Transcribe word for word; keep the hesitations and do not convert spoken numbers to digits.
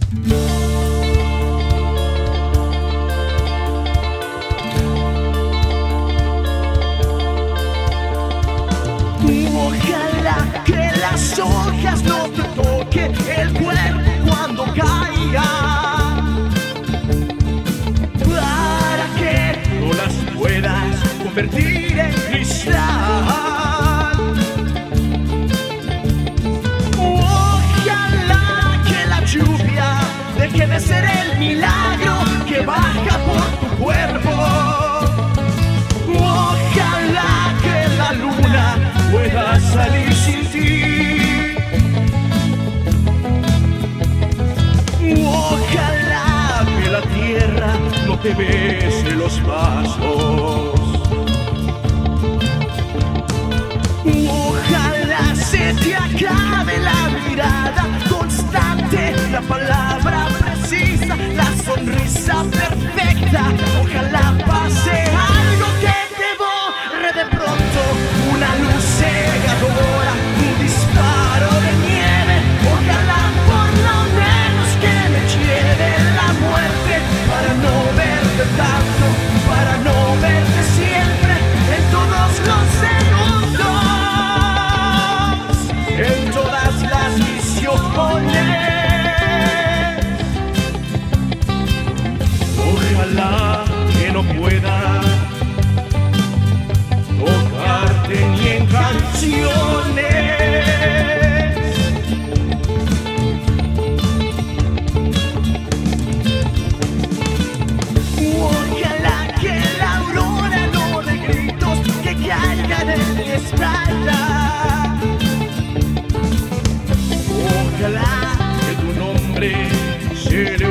Ojalá que las hojas no te toquen el cuerpo cuando caiga, para que no las puedas convertir en cristal. Ojalá que la lluvia deje de ser el milagro que baja por tu cuerpo. Ojalá que la luna pueda salir sin ti. Ojalá que la tierra no te bese los pasos. Ojalá se te acabe la mirada constante, la palabra precisa, la sonrisa perfecta. Ojalá pase algo que te borre de pronto, una luz cegadora, un disparo de nieve. Ojalá por lo menos que me lleve la muerte, para no verte tanto, para no verte siempre, en todos los segundos, en todas las visiones. Ojalá que no pueda tocarte ni en canciones. Ojalá que la aurora no dé gritos que caigan en mi espalda. Ojalá que tu nombre se le